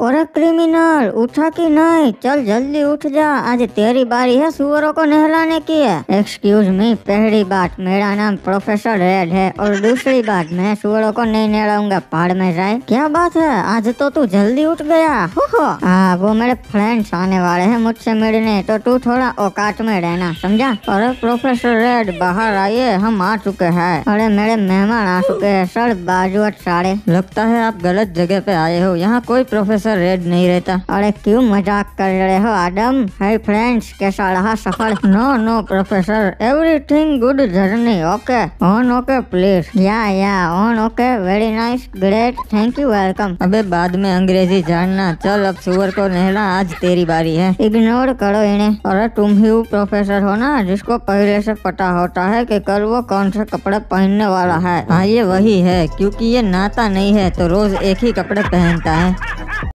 और क्रिमिनल उठा कि नहीं? चल जल्दी उठ जा, आज तेरी बारी है सुअरों को नहलाने की है। एक्सक्यूज मी, पहली बात मेरा नाम प्रोफेसर रेड है और दूसरी बात मैं सुअरों को नहीं नहलाऊंगा, पहाड़ में जाए। क्या बात है, आज तो तू जल्दी उठ गया। हाँ, वो मेरे फ्रेंड्स आने वाले हैं मुझसे मिलने, तो तू थोड़ा औकात में रहना, समझा? अरे प्रोफेसर रेड बाहर आइए, हम आ चुके हैं। अरे मेरे मेहमान आ चुके हैं सर, बाजू साड़े। लगता है आप गलत जगह पे आए हो, यहाँ कोई प्रोफेसर रेड नहीं रहता। अरे क्यों मजाक कर रहे हो आदम? हाय फ्रेंड्स, कैसा रहा सफर? No professor, everything good journey, okay on okay please. या on okay, very nice, great, thank you, welcome. अबे बाद में अंग्रेजी जानना, चल अब सुअर को नहला, आज तेरी बारी है। इग्नोर करो इन्हें। अरे तुम ही वो प्रोफेसर हो ना जिसको पहले से पता होता है कि कल वो कौन से कपड़े पहनने वाला है? हाँ, ये वही है, क्योंकि ये नाता नहीं है तो रोज एक ही कपड़े पहनता है।